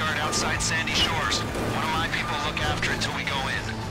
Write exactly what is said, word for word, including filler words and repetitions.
shard outside Sandy Shores. One of my people look after it till we go in.